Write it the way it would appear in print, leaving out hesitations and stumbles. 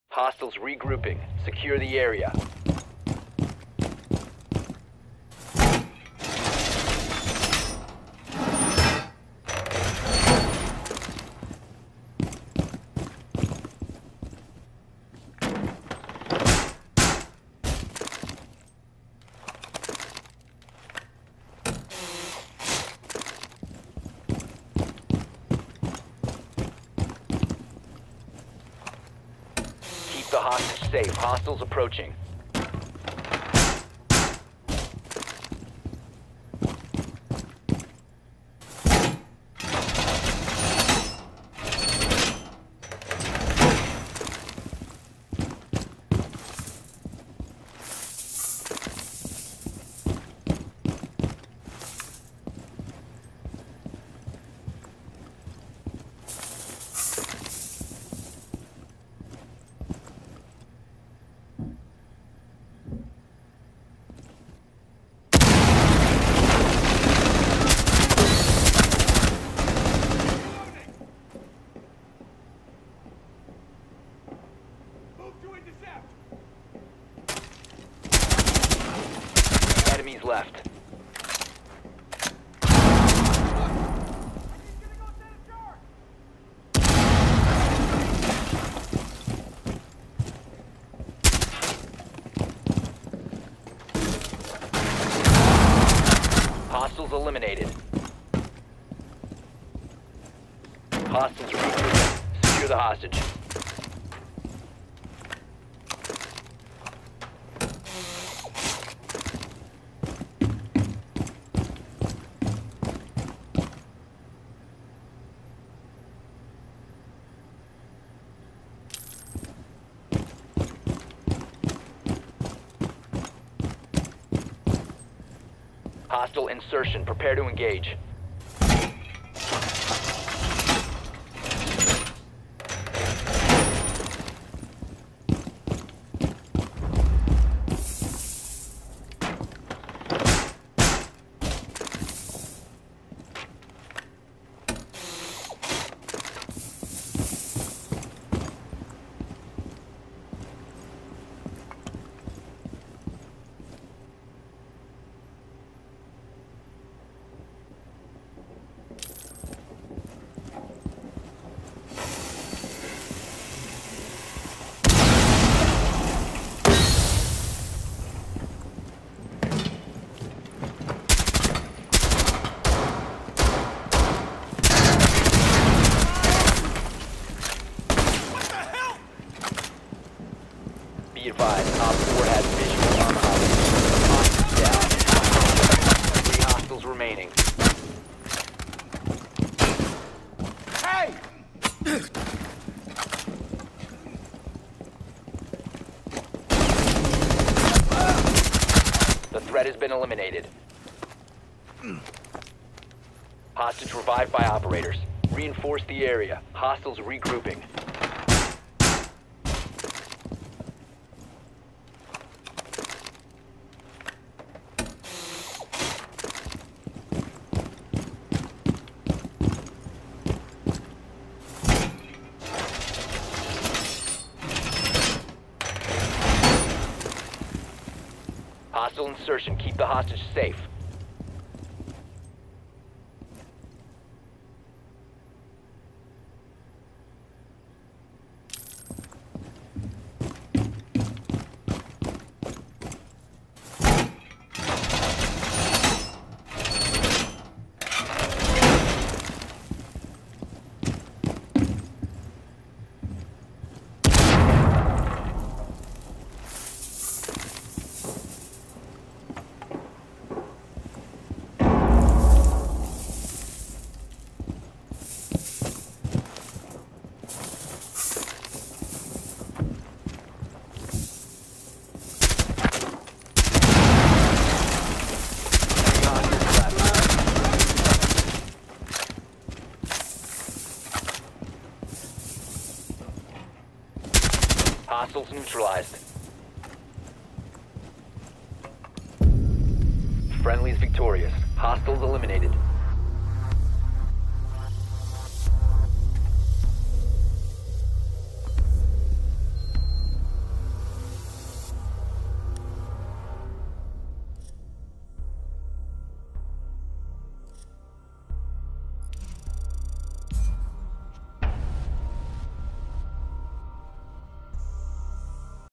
Hostiles regrouping. Secure the area. Keep the hostage safe. Hostiles approaching. Enemies left. Hostiles eliminated. Hostiles regrouping. Secure the hostage. Hostile insertion. Prepare to engage. Be advised, Op 4 has visual on hostage. 3 hostiles remaining. Hey! The threat has been eliminated. Hostage revived by operators. Reinforce the area. Hostiles regrouping. Hostile insertion. Keep the hostage safe. Hostiles neutralized. Friendlies victorious. Hostiles eliminated.